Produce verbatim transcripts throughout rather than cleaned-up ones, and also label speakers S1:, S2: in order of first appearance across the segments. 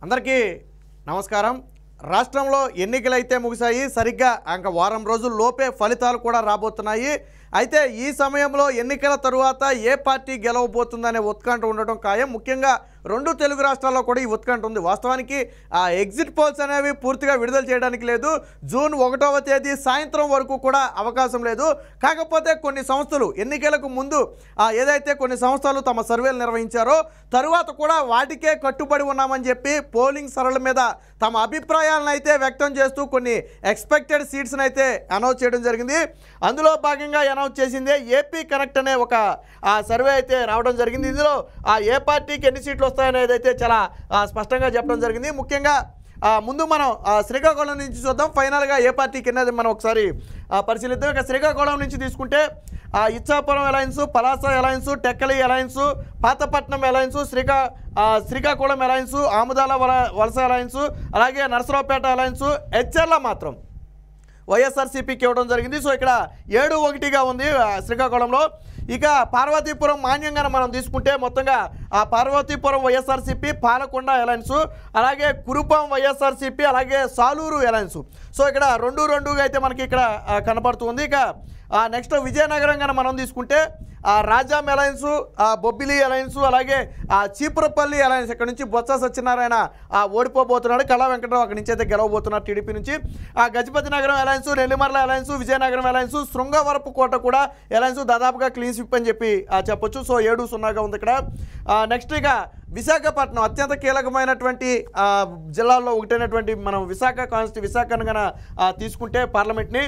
S1: అందరికీ నమస్కారం. రాష్ట్రంలో ఎన్నికలైతే ముగిశాయి. సరిగ్గా ఇంకా వారం రోజుల లోపే ఫలితాలు కూడా రాబోతున్నాయి. అయితే ఈ సమయంలో ఎన్నికల తరువాత ఏ పార్టీ గెలవబోతుందనే ఉత్కంఠ ఉండటం ఖాయం. ముఖ్యంగా రెండు తెలుగు రాష్ట్రాల్లో కూడా ఈ ఉత్కంఠ ఉంది. వాస్తవానికి ఆ ఎగ్జిట్ పోల్స్ అనేవి పూర్తిగా విడుదల చేయడానికి లేదు. జూన్ ఒకటవ తేదీ సాయంత్రం వరకు కూడా అవకాశం లేదు. కాకపోతే కొన్ని సంస్థలు ఎన్నికలకు ముందు ఏదైతే కొన్ని సంస్థలు తమ సర్వేలు నిర్వహించారో తరువాత కూడా వాటికే కట్టుబడి ఉన్నామని చెప్పి పోలింగ్ సరళ మీద తమ అభిప్రాయాలను అయితే వ్యక్తం చేస్తూ కొన్ని ఎక్స్పెక్టెడ్ సీట్స్ని అయితే అనౌన్స్ చేయడం జరిగింది. అందులో భాగంగా అనౌన్స్ చేసిందే ఏపీ కనెక్ట్ అనే ఒక సర్వే అయితే రావడం జరిగింది. ఇందులో ఆ ఏ పార్టీకి ఎన్ని సీట్లు వస్తాయనేది అయితే చాలా స్పష్టంగా చెప్పడం జరిగింది. ముఖ్యంగా ముందు మనం శ్రీకాకుళం నుంచి చూద్దాం. ఫైనల్గా ఏ పార్టీకి అనేది మనం ఒకసారి పరిశీలిద్దాం. ఇక శ్రీకాకుళం నుంచి తీసుకుంటే Ichchapuram alliance, Palasa alliance, Tekkali alliance, Pathapatnam alliance, శ్రీకా Srikakulam alliance, Amadalavalasa alliance, అలాగే నరసరావుపేట అలయన్స్, హెచ్ఎర్ల మాత్రం వైఎస్ఆర్సీపీకి ఇవ్వడం జరిగింది. సో ఇక్కడ ఏడు ఒకటిగా ఉంది శ్రీకాకుళంలో. ఇక పార్వతీపురం మాన్యంగా మనం తీసుకుంటే మొత్తంగా ఆ పార్వతీపురం వైఎస్ఆర్సీపీ, పాలకొండ అలయన్స్, అలాగే కురుపాం వైఎస్ఆర్సీపీ, అలాగే సాలూరు అలయన్స్. సో ఇక్కడ రెండు రెండుగా అయితే మనకి ఇక్కడ కనపడుతుంది. ఇక నెక్స్ట్ విజయనగరం కానీ మనం తీసుకుంటే రాజాం అలయన్స్, బొబ్బిలి అలయన్స్, అలాగే చీపురపల్లి అలయన్స్. ఇక్కడ నుంచి బొత్స సత్యనారాయణ ఓడిపోబోతున్నాడు. కళా వెంకటరావు అక్కడి నుంచి అయితే గెలవబోతున్నారు టీడీపీ నుంచి. ఆ Gajapathinagaram alliance, Nellimarla alliance, Vizianagaram alliance, Srungavarapukota కూడా అలయన్స్ దాదాపుగా క్లీన్ స్విప్ అని చెప్పి చెప్పొచ్చు. సో ఏడు సున్నాగా ఉంది ఇక్కడ. నెక్స్ట్ ఇక విశాఖపట్నం అత్యంత కీలకమైనటువంటి జిల్లాల్లో ఒకటైనటువంటి మనం విశాఖ కాన్స్టి విశాఖను కనుక తీసుకుంటే పార్లమెంట్ని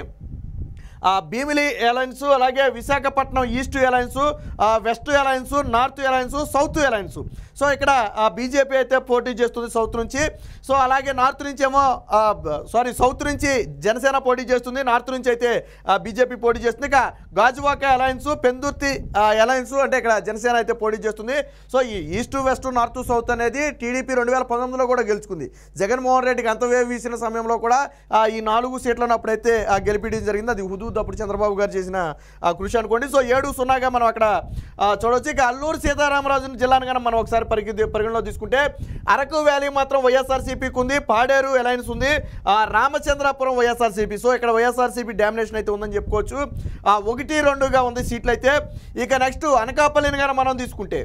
S1: భీమిలి అలయన్స్, అలాగే Visakhapatnam east alliance, west alliance, north alliance, south alliance. So ఇక్కడ బీజేపీ అయితే పోటీ చేస్తుంది సౌత్ నుంచి. సో అలాగే నార్త్ నుంచి ఏమో సారీ సౌత్ నుంచి జనసేన పోటీ చేస్తుంది, నార్త్ నుంచి అయితే బీజేపీ పోటీ చేస్తుంది. ఇక గాజువాక అలయన్స్, పెందుర్తి అలయన్స్ అంటే ఇక్కడ జనసేన అయితే పోటీ చేస్తుంది. సో ఈ ఈస్ట్ వెస్ట్ నార్త్ సౌత్ అనేది టీడీపీ రెండు వేల పంతొమ్మిదిలో కూడా గెలుచుకుంది. జగన్మోహన్ రెడ్డికి అంతవే వీసిన సమయంలో కూడా ఈ నాలుగు సీట్లను అప్పుడైతే గెలిపించడం జరిగింది. అది హుదూద్ అప్పుడు చంద్రబాబు గారు చేసిన కృషి అనుకోండి. సో ఏడు సున్నాగా మనం అక్కడ చూడవచ్చు. ఇక అల్లూరు సీతారామరాజు జిల్లాను కనుక మనం ఒకసారి పరిగె పరిగణలో తీసుకుంటే అరకు వ్యాలీ మాత్రం వైఎస్ఆర్సీపీకి ఉంది, పాడేరు అలయన్స్ ఉంది, రామచంద్రాపురం వైఎస్ఆర్సీపీ. సో ఇక్కడ వైఎస్ఆర్సీపీ డామినేషన్ అయితే ఉందని చెప్పుకోవచ్చు. ఒకటి రెండుగా ఉంది సీట్లు అయితే. ఇక నెక్స్ట్ అనకాపల్లిని కనుక మనం తీసుకుంటే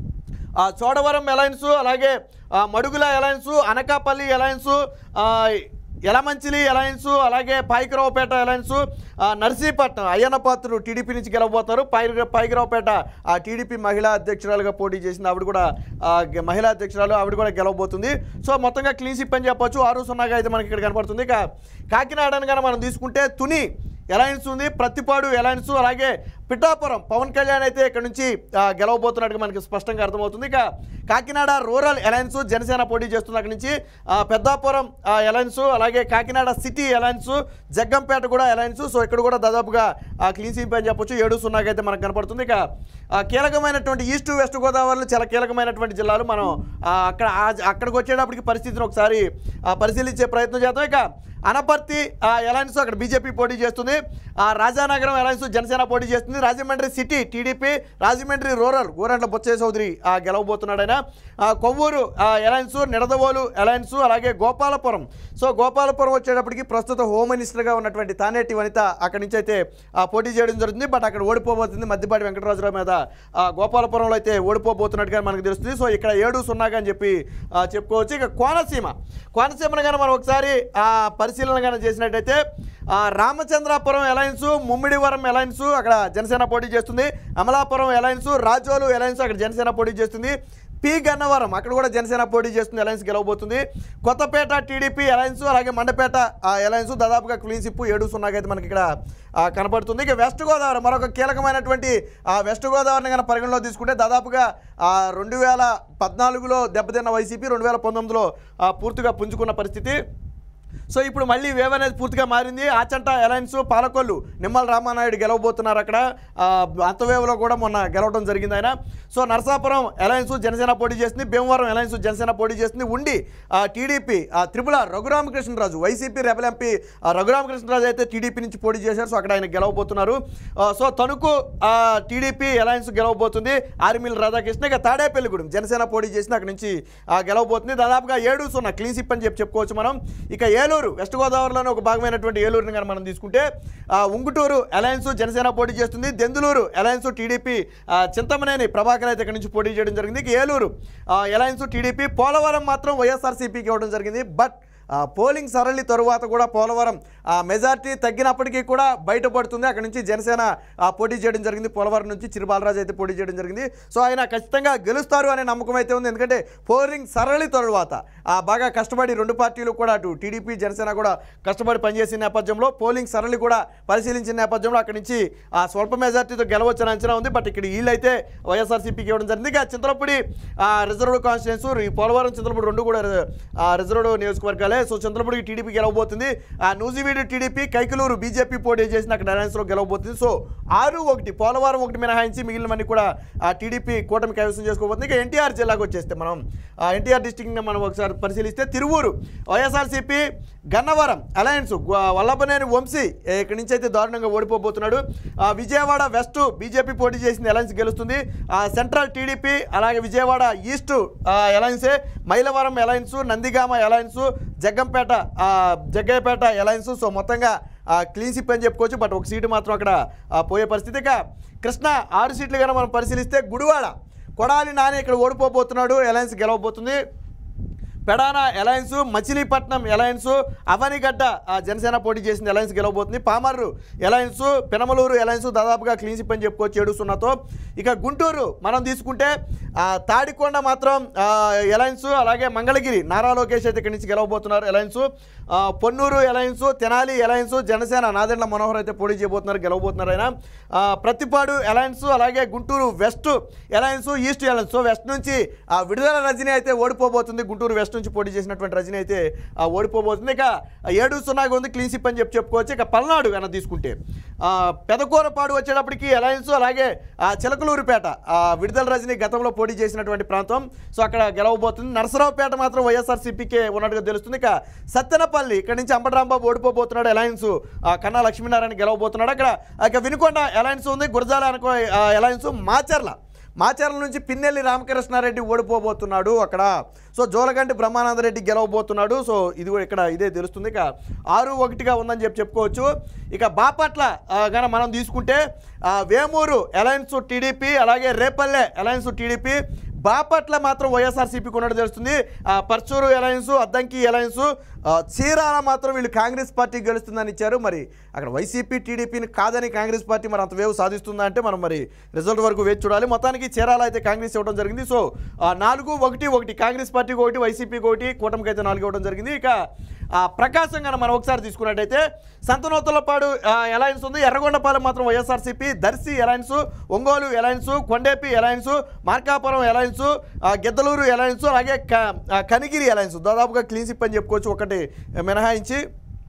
S1: చోడవరం అలయన్స్, అలాగే Madugula alliance, Anakapalli alliance, Yelamanchili alliance, అలాగే పాయకరావుపేట అలయన్స్, నర్సీపట్నం అయ్యన్న పాత్రుడు టీడీపీ నుంచి గెలవబోతారు. పై పాయకరావుపేట ఆ టీడీపీ మహిళా అధ్యక్షురాలుగా పోటీ చేసింది. ఆవిడ కూడా మహిళా అధ్యక్షురాలు ఆవిడ కూడా గెలవబోతుంది. సో మొత్తంగా క్లీన్ స్విప్ అని చెప్పొచ్చు. ఆరు సున్నాగా అయితే మనకి ఇక్కడ కనపడుతుంది. ఇక కాకినాడని కనుక మనం తీసుకుంటే తుని అలయన్స్ ఉంది, ప్రతిపాడు అలయన్స్, అలాగే పిఠాపురం పవన్ కళ్యాణ్ అయితే ఇక్కడ నుంచి గెలవబోతున్నట్టుగా మనకి స్పష్టంగా అర్థమవుతుంది. ఇక కాకినాడ రూరల్ అలయన్స్ జనసేన పోటీ చేస్తుంది అక్కడి నుంచి. పెద్దాపురం అలయన్స్, అలాగే కాకినాడ సిటీ అలయన్స్, జగ్గంపేట కూడా అలయన్స్. సో ఇక్కడ కూడా దాదాపుగా క్లీన్ స్వీప్ అని చెప్పొచ్చు. ఏడు సున్నాగా అయితే మనకు కనపడుతుంది. ఇక కీలకమైనటువంటి ఈస్ట్ వెస్ట్ గోదావరిలో చాలా కీలకమైనటువంటి జిల్లాలు. మనం అక్కడ అక్కడికి వచ్చేటప్పటికి పరిస్థితిని ఒకసారి పరిశీలించే ప్రయత్నం చేద్దాం. ఇక అనపర్తి అలయన్స్ అక్కడ బీజేపీ పోటీ చేస్తుంది. రాజానగరం అలయన్స్ జనసేన పోటీ చేస్తుంది. Rajahmundry city TDP, Rajahmundry rural Gorantla Botsa Chowdary గెలవబోతున్నాడు ఆయన. కొవ్వూరు అలయన్స్, నిడదవోలు అలయన్స్, అలాగే గోపాలపురం. సో గోపాలపురం వచ్చేటప్పటికి ప్రస్తుత హోమ్ మినిస్టర్గా ఉన్నటువంటి తానేటి వనిత అక్కడి నుంచి అయితే పోటీ చేయడం జరుగుతుంది. బట్ అక్కడ ఓడిపోబోతుంది. మద్దిపాటి వెంకటరాజరావు మీద గోపాలపురంలో అయితే ఓడిపోబోతున్నట్టుగా మనకు తెలుస్తుంది. సో ఇక్కడ ఏడు సున్నాగా అని చెప్పి చెప్పుకోవచ్చు. ఇక కోనసీమ కోనసీమను కానీ మనం ఒకసారి పరిశీలన కానీ చేసినట్టయితే రామచంద్రాపురం అలయన్స్, ముమ్మిడివరం అలయన్స్ అక్కడ జనసేన పోటీ చేస్తుంది. అమలాపురం అలయన్స్, రాజోలు అలయన్స్ అక్కడ జనసేన పోటీ చేస్తుంది. పి గన్నవరం అక్కడ కూడా జనసేన పోటీ చేస్తుంది, అలయన్స్ గెలవబోతుంది. కొత్తపేట టీడీపీ అలయన్స్, అలాగే మండపేట అలయన్స్ దాదాపుగా క్లీన్ స్విప్ ఏడు సున్నాగా అయితే మనకి ఇక్కడ కనపడుతుంది. ఇక వెస్ట్ గోదావరి మరొక కీలకమైనటువంటి వెస్ట్ గోదావరిని కనుక పరిగణలో తీసుకుంటే దాదాపుగా రెండు వేల పద్నాలుగులో దెబ్బతిన్న వైసీపీ రెండు వేల పంతొమ్మిదిలో పూర్తిగా పుంజుకున్న పరిస్థితి. సో ఇప్పుడు మళ్ళీ వేవ్ అనేది పూర్తిగా మారింది. ఆచంట అలయన్స్ పాలకొల్లు నిమ్మల రామానాయుడు గెలవబోతున్నారు అక్కడ. అంతవేవ్లో కూడా మొన్న గెలవడం జరిగింది ఆయన. సో నరసాపురం అలయన్స్ జనసేన పోటీ చేస్తుంది, భీమవరం అలయన్స్ జనసేన పోటీ చేస్తుంది, ఉండి టీడీపీ త్రిపుల Raghuramakrishnaraju YSRCP rebel MP Raghuramakrishnaraju అయితే టీడీపీ నుంచి పోటీ చేశారు. సో అక్కడ ఆయన గెలవబోతున్నారు. సో తణుకు టీడీపీ అలయన్స్ గెలవబోతుంది, ఆర్మిల్ రాధాకృష్ణ. ఇక తాడేపల్లిగూడెం జనసేన పోటీ చేసింది, అక్కడ నుంచి గెలవబోతుంది. దాదాపుగా ఏడు సున్నా క్లీన్ స్వీప్ అని చెప్పి చెప్పుకోవచ్చు మనం. ఇక ఏలూరు వెస్ట్ గోదావరిలోనే ఒక భాగమైనటువంటి ఏలూరుని కానీ మనం తీసుకుంటే ఉంగుటూరు అలయన్స్ జనసేన పోటీ చేస్తుంది, దెందులూరు అలయన్స్ టీడీపీ చింతమనేని ప్రభాకర్ అయితే ఇక్కడ నుంచి పోటీ చేయడం జరిగింది. ఇక ఏలూరు అలయన్స్ టీడీపీ, పోలవరం మాత్రం వైఎస్ఆర్సీపీకి ఇవ్వడం జరిగింది. బట్ పోలింగ్ సరళి తరువాత కూడా పోలవరం మెజార్టీ తగ్గినప్పటికీ కూడా బయటపడుతుంది. అక్కడ నుంచి జనసేన పోటీ చేయడం జరిగింది, పోలవరం నుంచి చిరుబాలరాజు అయితే పోటీ చేయడం జరిగింది. సో ఆయన ఖచ్చితంగా గెలుస్తారు అనే నమ్మకం అయితే ఉంది. ఎందుకంటే పోలింగ్ సరళి తరువాత బాగా కష్టపడి రెండు పార్టీలు కూడా అటు టీడీపీ జనసేన కూడా కష్టపడి పనిచేసిన నేపథ్యంలో పోలింగ్ సరళి కూడా పరిశీలించిన నేపథ్యంలో అక్కడి నుంచి ఆ స్వల్ప మెజార్టీతో గెలవచ్చని అంచనా ఉంది. బట్ ఇక్కడ వీళ్ళైతే వైఎస్ఆర్సీపీకి ఇవ్వడం జరిగింది. ఇక చింతలపూడి రిజర్వ్డ్ కాన్స్టిట్యున్సీ, ఈ పోలవరం చింతలపూడి రెండు కూడా రిజర్వ్డ్ నియోజకవర్గాలే. సో చంద్రపూడికి టీడీపీ గెలవబోతుంది, నూజివీడు టీడీపీ, కైకలూరు బీజేపీ పోటీ చేసిన అక్కడ అలయన్స్లో గెలవబోతుంది. సో ఆరు ఒకటి పోలవరం ఒకటి మినహాయించి మిగిలినవన్నీ కూడా టీడీపీ కూటమి కైవసం చేసుకోబోతుంది. ఇక ఎన్టీఆర్ జిల్లాకు వచ్చేస్తే మనం ఎన్టీఆర్ డిస్టిక్ని మనం ఒకసారి పరిశీలిస్తే తిరువూరు వైఎస్ఆర్సీపీ, గన్నవరం అలయన్స్ వల్లభనేని వంశీ ఇక్కడి నుంచి అయితే దారుణంగా ఓడిపోబోతున్నాడు. విజయవాడ వెస్ట్ బీజేపీ పోటీ చేసింది, అలయన్స్ గెలుస్తుంది. సెంట్రల్ టీడీపీ, అలాగే విజయవాడ ఈస్ట్ అలయన్సే, Mylavaram alliance, Nandigama alliance, Jaggampeta Jaggayyapeta alliance. So మొత్తంగా క్లీన్ స్వీప్ అని చెప్పుకోవచ్చు. బట్ ఒక సీటు మాత్రం అక్కడ పోయే పరిస్థితి. ఇక కృష్ణా ఆరు సీట్లు కనుక మనం పరిశీలిస్తే గుడివాడ కొడాలి నాని ఇక్కడ ఓడిపోబోతున్నాడు, అలయన్స్ గెలవబోతుంది. పెడాన అలయన్స్, మచిలీపట్నం అలయన్స్, అవనిగడ్డ జనసేన పోటీ చేసింది, అలయన్స్ గెలవబోతుంది. పామర్రు అలయన్స్, పెనమలూరు అలయన్స్ దాదాపుగా క్లీన్ స్వీప్ అని చెప్పుకోవచ్చు ఏడు సున్నాతో. ఇక గుంటూరు మనం తీసుకుంటే తాడికొండ మాత్రం అలయన్స్, అలాగే మంగళగిరి నారా లోకేష్ అయితే ఇక్కడి నుంచి గెలవబోతున్నారు alliance. Ponnur alliance, Tenali alliance Janasena Nadendla Manohar అయితే పోటీ చేయబోతున్నారు, గెలవబోతున్నారు ఆయన. ప్రతిపాడు అలయన్స్, అలాగే Guntur west alliance, east alliance. So west నుంచి విడుదల రజనీ అయితే ఓడిపోబోతుంది, గుంటూరు వెస్ట్ నుంచి పోటీ చేసినటువంటి రజనీ అయితే ఓడిపోబోతుంది. ఇక ఏడు సున్నాగా ఉంది క్లీన్ స్వీప్ అని చెప్పి చెప్పుకోవచ్చు. ఇక పల్నాడు కన్నా తీసుకుంటే పెదకూరపాడు వచ్చేటప్పటికి అలయన్స్, అలాగే చిలకలూరుపేట విడుదల రజనీ గతంలో పోటీ చేసినటువంటి ప్రాంతం. సో అక్కడ గెలవబోతుంది. నరసరావుపేట మాత్రం వైఎస్ఆర్సీపీకే ఉన్నట్టుగా తెలుస్తుంది. ఇక సత్తెనపల్లి ఇక్కడ నుంచి అంబటరాంబాబు ఓడిపోబోతున్నాడు, అలయన్స్ కన్నా లక్ష్మీనారాయణ గెలవబోతున్నాడు. అక్కడ ఇక వినుకొండ అలయన్స్ ఉంది, గురజాల అనుకో అలయన్స్, మాచర్ల మాచర్ల నుంచి పిన్నెల్లి రామకృష్ణారెడ్డి ఓడిపోబోతున్నాడు అక్కడ. సో జోలగంటి బ్రహ్మానందరెడ్డి గెలవబోతున్నాడు. సో ఇది కూడా ఇక్కడ ఇదే తెలుస్తుంది. ఇక ఆరు ఒకటిగా ఉందని చెప్పి చెప్పుకోవచ్చు. ఇక బాపట్ల కానీ మనం తీసుకుంటే వేమూరు అలయన్స్ టీడీపీ, అలాగే రేపల్లె అలయన్స్ టీడీపీ, బాపట్ల మాత్రం వైఎస్ఆర్సీపీకి ఉన్నట్టు తెలుస్తుంది. పర్చూరు అలయన్స్, అద్దంకి అలయన్స్, చీరాల మాత్రం వీళ్ళు కాంగ్రెస్ పార్టీ గెలుస్తుందని ఇచ్చారు. మరి అక్కడ వైసీపీ టీడీపీని కాదని కాంగ్రెస్ పార్టీ మరి అంత వేవ్ సాధిస్తుందా అంటే మనం మరి రిజల్ట్ వరకు వేచి చూడాలి. మొత్తానికి చీరాల అయితే కాంగ్రెస్ ఇవ్వడం జరిగింది. సో నాలుగు ఒకటి ఒకటి కాంగ్రెస్ పార్టీకి ఒకటి, వైసీపీకి ఒకటి, కూటమికి అయితే నాలుగు ఇవ్వడం జరిగింది. ఇక ప్రకాశం కన్నా మనం ఒకసారి తీసుకున్నట్టయితే సంతనోతులపాడు అలయన్స్ ఉంది, ఎర్రగొండపాలెం మాత్రం YSRCP, Darsi alliance, Ongole alliance, Kondapi alliance, Markapuram alliance, Giddalur alliance, అలాగే కనిగిరి అలయన్స్ దాదాపుగా క్లీన్ స్వీప్ అని చెప్పుకోవచ్చు ఒకటి మినహాయించి.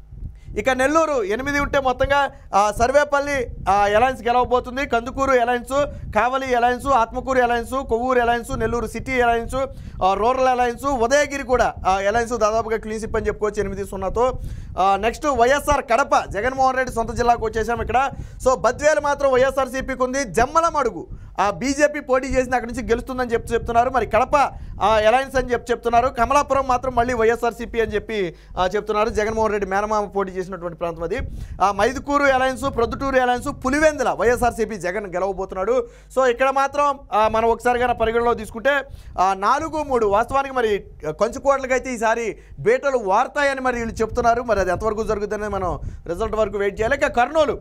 S1: ఇక నెల్లూరు ఎనిమిది ఉంటే మొత్తంగా సర్వేపల్లి అలయన్స్ గెలవబోతుంది, Kandukur alliance, Kavali alliance, Atmakur alliance, Kovur alliance, Nellore city alliance, rural alliance, Udayagiri కూడా అలయన్స్ దాదాపుగా క్లీన్ స్వీప్ అని చెప్పుకోవచ్చు ఎనిమిది సున్నాతో. నెక్స్ట్ వైఎస్ఆర్ కడప జగన్మోహన్ రెడ్డి సొంత జిల్లాకు వచ్చేసాం ఇక్కడ. సో బద్వేలు మాత్రం వైఎస్ఆర్సీపీకి ఉంది, జమ్మలమడుగు ఆ బీజేపీ పోటీ చేసిన అక్కడి నుంచి గెలుస్తుందని చెప్పి చెప్తున్నారు. మరి కడప అలయన్స్ అని చెప్పి చెప్తున్నారు. కమలాపురం మాత్రం మళ్ళీ వైఎస్ఆర్సీపీ అని చెప్పి చెప్తున్నారు, జగన్మోహన్ రెడ్డి మేనమామ పోటీ చేసినటువంటి ప్రాంతం అది. Mydukur alliance, Proddatur alliance, Pulivendula YSRCP Jagan గెలవబోతున్నాడు. సో ఇక్కడ మాత్రం మనం ఒకసారిగా పరిగణలో తీసుకుంటే నాలుగు మూడు వాస్తవానికి మరి కొంచెకోట్లకైతే ఈసారి బేటలు వాడతాయని మరి వీళ్ళు చెప్తున్నారు. మరి అది ఎంతవరకు జరుగుతుందని మనం రిజల్ట్ వరకు వెయిట్ చేయాలి. ఇక కర్నూలు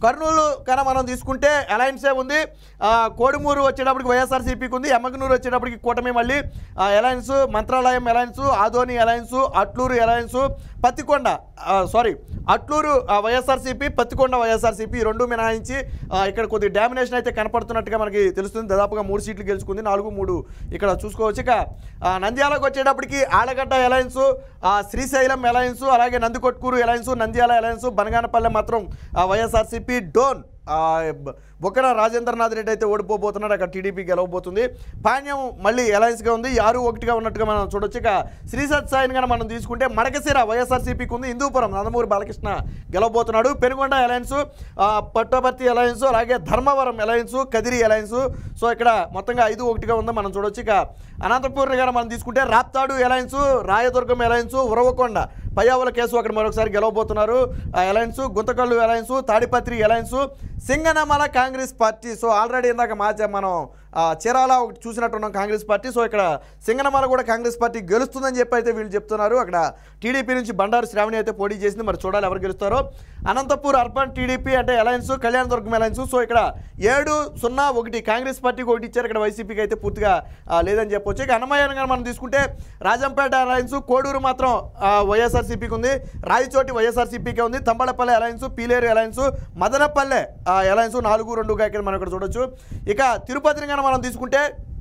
S1: కర్నూలు కన్నా మనం తీసుకుంటే అలయన్సే ఉంది. కోడుమూరు వచ్చేటప్పటికి వైఎస్ఆర్సీపీకి ఉంది. ఎమ్మగనూరు వచ్చేటప్పటికి కూటమి మళ్ళీ alliance, Mantralayam alliance, Adoni alliance, Atluru alliance, Pattikonda sorry Atluru YSRCP, Pattikonda YSRCP ఈ రెండు మినహాయించి ఇక్కడ కొద్దిగా డామినేషన్ అయితే కనపడుతున్నట్టుగా మనకి తెలుస్తుంది. దాదాపుగా మూడు సీట్లు గెలుచుకుంది, నాలుగు మూడు ఇక్కడ చూసుకోవచ్చు. ఇక నంద్యాలకు వచ్చేటప్పటికి ఆలగడ్డ అలయన్స్, శ్రీశైలం అలయన్స్, అలాగే నందికొట్కూరు అలయన్స్, నంద్యాల అలయన్స్, బనగానపల్లె మాత్రం వైఎస్ఆర్సీపీ డోన్ బొక్కన రాజేంద్రనాథ్ రెడ్డి అయితే ఓడిపోబోతున్నాడు. అక్కడ టీడీపీ గెలవబోతుంది. పాణ్యం మళ్ళీ అలయన్స్గా ఉంది, ఆరు ఒకటిగా ఉన్నట్టుగా మనం చూడొచ్చు. ఇక శ్రీ సత్యసాయిని కన్నా మనం తీసుకుంటే మడకశిర వైఎస్ఆర్సీపీకి ఉంది, హిందూపురం నందమూరి బాలకృష్ణ గెలవబోతున్నాడు. పెనుగొండ అలయన్స్, పట్టపర్తి అలయన్స్, అలాగే Dharmavaram alliance, Kadiri alliance. So ఇక్కడ మొత్తంగా ఐదు ఒకటిగా ఉందో మనం చూడొచ్చు. ఇక అనంతపూర్ గారు మనం తీసుకుంటే రాప్తాడు అలయన్స్, రాయదుర్గం అలయన్స్, ఉరవకొండ పయ్యావుల కేసు అక్కడ మరొకసారి గెలవబోతున్నారు alliance, Guntakal alliance, Tadipatri alliance, Singanamala Congress party. So already ఇందాక మా మనం చీరాల ఒకటి చూసినట్టున్నాం కాంగ్రెస్ పార్టీ. సో ఇక్కడ సింగనమల కూడా కాంగ్రెస్ పార్టీ గెలుస్తుందని చెప్పి అయితే వీళ్ళు చెప్తున్నారు. అక్కడ టీడీపీ నుంచి బండారు శ్రావణి అయితే పోటీ చేసింది, మరి చూడాలి ఎవరు గెలుస్తారో. అనంతపూర్ అర్బన్ టీడీపీ అంటే అలయన్స్, కళ్యాణదుర్గం అలయన్స్. సో ఇక్కడ ఏడు సున్నా ఒకటి కాంగ్రెస్ పార్టీకి ఒకటి ఇచ్చారు, ఇక్కడ వైసీపీకి అయితే పూర్తిగా లేదని చెప్పొచ్చు. ఇక అన్నమయ్య మనం తీసుకుంటే రాజంపేట అలయన్స్, కోడూరు మాత్రం వైఎస్ఆర్సీపీకి ఉంది, రాయచోటి వైఎస్ఆర్సీపీకే ఉంది, Thamballapalle alliance, Pileru alliance, Madanapalle alliance నాలుగు రెండుగా ఇక్కడ మనం ఇక్కడ చూడొచ్చు. ఇక తిరుపతిని కన్నా మనం తీసుకుంటే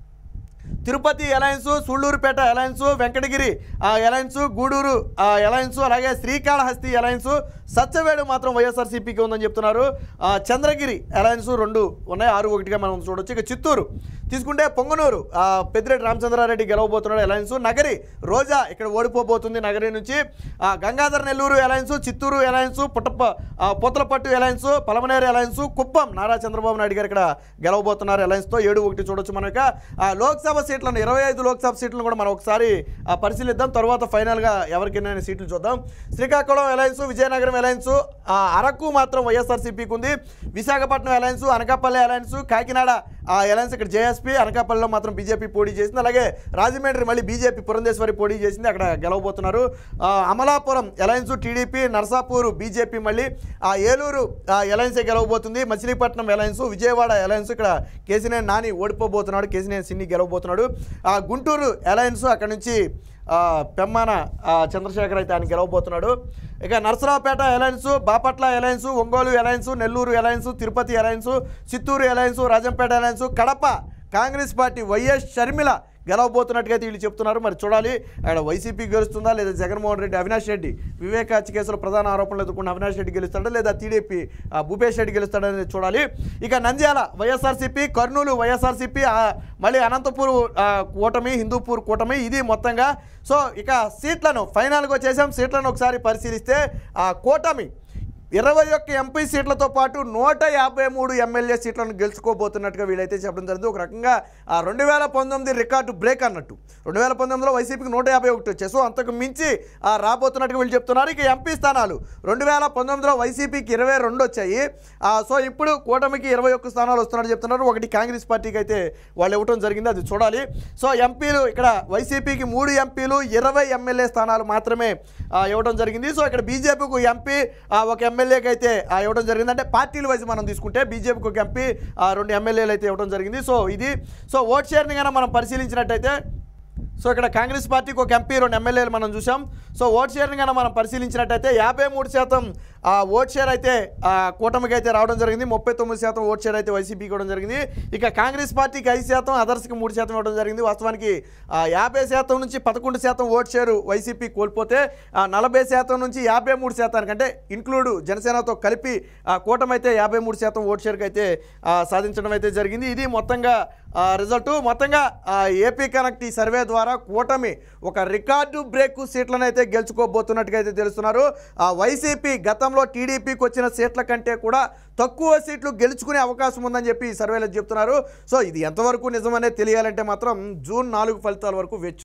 S1: Tirupati alliance, Sullurpeta alliance, Venkatagiri alliance, Gudur alliance, అలాగే శ్రీకాళహస్తి అలయన్స్, సత్యవేడు మాత్రం వైఎస్ఆర్సీపీకి ఉందని చెప్తున్నారు. చంద్రగిరి అలయన్స్ రెండు ఉన్నాయి, ఆరు ఒకటిగా మనం చూడొచ్చు. ఇక చిత్తూరు తీసుకుంటే పొంగనూరు పెద్దిరెడ్డి రామచంద్రారెడ్డి గెలవబోతున్నాడు అలయన్స్, నగరి రోజా ఇక్కడ ఓడిపోబోతుంది నగరి నుంచి, గంగాధర నెల్లూరు అలయన్స్, చిత్తూరు అలయన్స్, పుట్టప పొత్తలపట్టు అలయన్స్, పలమనేరు అలయన్స్, కుప్పం నారా చంద్రబాబు నాయుడు గారు ఇక్కడ గెలవబోతున్నారు అలయన్స్తో, ఏడు ఒకటి చూడొచ్చు. మనం ఇక లోక్సభ సీట్లను ఇరవై ఐదు లోక్సభ సీట్లను కూడా మనం ఒకసారి పరిశీలిద్దాం, తర్వాత ఫైనల్గా ఎవరికి ఎన్ని సీట్లు చూద్దాం. శ్రీకాకుళం అలయన్స్, విజయనగరం అలయన్స్, అరకు మాత్రం వైఎస్ఆర్సీపీకి ఉంది, Visakhapatnam alliance, Anakapalli alliance, Kakinada alliance ఇక్కడ జేఎస్పీ, అనకాపల్లిలో మాత్రం బీజేపీ పోటీ చేసింది, అలాగే రాజమండ్రి మళ్ళీ బీజేపీ పురంధేశ్వరి పోటీ చేసింది, అక్కడ గెలవబోతున్నారు. Amalapuram alliance TDP, Narsapur BJP, మళ్ళీ ఏలూరు అలయన్సే గెలవబోతుంది, మచిలీపట్నం అలయన్స్, విజయవాడ అలయన్స్ ఇక్కడ కేసీనేని నాని ఓడిపోబోతున్నాడు, కేసీనేని సిన్ని గెలవబోతున్నాడు. గుంటూరు అలయన్స్ అక్కడ నుంచి పెమ్మాన చంద్రశేఖర్ అయితే ఆయన గెలవబోతున్నాడు. ఇక Narasaraopet alliance, Bapatla alliance, Ongole alliance, Nellore alliance, Tirupati alliance, Chittoor alliance, Rajampet alliance, Kadapa Congress party YS Sharmila గెలవబోతున్నట్టుగా వీళ్ళు చెప్తున్నారు. మరి చూడాలి అక్కడ వైసీపీ గెలుస్తుందా లేదా జగన్మోహన్ రెడ్డి, అవినాష్ రెడ్డి వివేక హత్య కేసులో ప్రధాన ఆరోపణలు ఎదుర్కొన్న అవినాష్ రెడ్డి గెలుస్తాడా లేదా టీడీపీ భూపేష్ రెడ్డి గెలుస్తాడనేది చూడాలి. ఇక నంద్యాల వైఎస్ఆర్సీపీ, కర్నూలు వైఎస్ఆర్సీపీ, మళ్ళీ అనంతపూర్ కూటమి, హిందూపూర్ కూటమి, ఇది మొత్తంగా. సో ఇక సీట్లను ఫైనల్గా వచ్చేసాం. సీట్లను ఒకసారి పరిశీలిస్తే ఆ కూటమి ఇరవై ఒక్క ఎంపీ సీట్లతో పాటు నూట యాభై మూడు ఎమ్మెల్యే సీట్లను గెలుచుకోబోతున్నట్టుగా వీళ్ళైతే చెప్పడం జరిగింది. ఒక రకంగా ఆ రెండు వేల పంతొమ్మిది రికార్డు బ్రేక్ అన్నట్టు. రెండు వేల పంతొమ్మిదిలో వైసీపీకి నూట యాభై ఒకటి వచ్చాయి. సో అంతకు మించి రాబోతున్నట్టుగా వీళ్ళు చెప్తున్నారు. ఇక ఎంపీ స్థానాలు రెండు వేల పంతొమ్మిదిలో వైసీపీకి ఇరవై రెండు వచ్చాయి. సో ఇప్పుడు కూటమికి ఇరవై ఒక్క స్థానాలు వస్తున్నట్టు చెప్తున్నారు. ఒకటి కాంగ్రెస్ పార్టీకి అయితే వాళ్ళు ఇవ్వడం జరిగింది, అది చూడాలి. సో ఎంపీలు ఇక్కడ వైసీపీకి మూడు ఎంపీలు, ఇరవై ఎమ్మెల్యే స్థానాలు మాత్రమే ఇవ్వడం జరిగింది. సో ఇక్కడ బీజేపీకి ఎంపీ ఒక ఎమ్మెల్యే ఎమ్మెల్యేకి అయితే ఇవ్వడం జరిగింది. అంటే పార్టీల వైజ్ మనం తీసుకుంటే బీజేపీకి ఒక ఎంపీ, రెండు ఎమ్మెల్యేలు అయితే ఇవ్వడం జరిగింది. సో ఇది సో ఓట్ షేర్ని కన్నా మనం పరిశీలించినట్టయితే సో ఇక్కడ కాంగ్రెస్ పార్టీకి ఒక ఎంపీ, రెండు ఎమ్మెల్యేలు మనం చూసాం. సో ఓట్ షేర్ని కన్నా మనం పరిశీలించినట్టయితే యాభై మూడు శాతం ఓట్ షేర్ అయితే కూటమికి అయితే రావడం జరిగింది, ముప్పై తొమ్మిది శాతం ఓట్ షేర్ అయితే వైసీపీకి ఇవ్వడం జరిగింది. ఇక కాంగ్రెస్ పార్టీకి ఐదు శాతం, అదర్స్కి మూడు శాతం ఇవ్వడం జరిగింది. వాస్తవానికి యాభై శాతం నుంచి పదకొండు శాతం ఓట్ షేరు వైసీపీ కోల్పోతే నలభై శాతం నుంచి యాభై మూడు శాతానికి అంటే ఇన్క్లూడ్ జనసేనతో కలిపి కూటమి అయితే యాభై మూడు శాతం ఓట్ షేర్కి అయితే సాధించడం అయితే జరిగింది. ఇది మొత్తంగా రిజల్ట్. మొత్తంగా ఏపీ కనెక్ట్ ఈ సర్వే ద్వారా కూటమి ఒక రికార్డు బ్రేక్ సీట్లను అయితే గెలుచుకోబోతున్నట్టుగా అయితే తెలుస్తున్నారు. వైసీపీ గతంలో టీడీపీకి వచ్చిన సీట్ల కంటే కూడా తక్కువ సీట్లు గెలుచుకునే అవకాశం ఉందని చెప్పి ఈ సర్వేలో చెప్తున్నారు. సో ఇది ఎంతవరకు నిజమనేది తెలియాలంటే మాత్రం జూన్ నాలుగు ఫలితాల వరకు వేచి